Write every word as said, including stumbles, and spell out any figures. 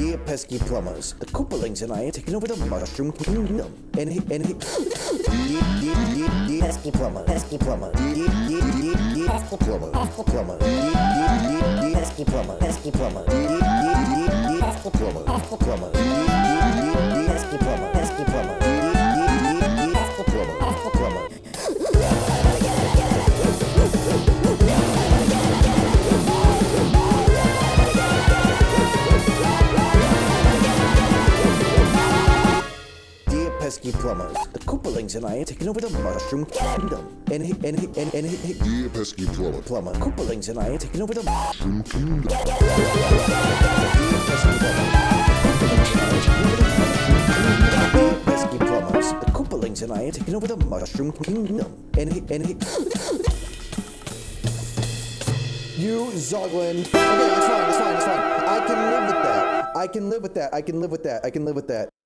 Dear pesky plumbers, the Koopalings and I are taking over the mushroom kingdom. And he, and he, dear, dear, dear, dear pesky plumber, pesky plumber, dear, dear, dear, dear pesky plumber, pesky plumber, dear, dear, dear, dear pesky plumber, pesky plumber, dear, dear, dear, dear pesky plumber, pesky plumber, dear, dear, dear, dear pesky plumber, pesky plumber, dear, dear, dear, dear pesky plumber, pesky plumber. Pesky plumbers, the Koopalings and I are taking over the mushroom kingdom. And he, and he, and, and he, he Dear pesky plumber, plumber, Koopalings and I are taking over the mushroom kingdom. Dear pesky plumbers, the Koopalings and I are taking over the mushroom kingdom. And he, and he, you Zoglin. Okay, it's fine, it's fine, it's fine. I can live with that. I can live with that. I can live with that. I can live with that.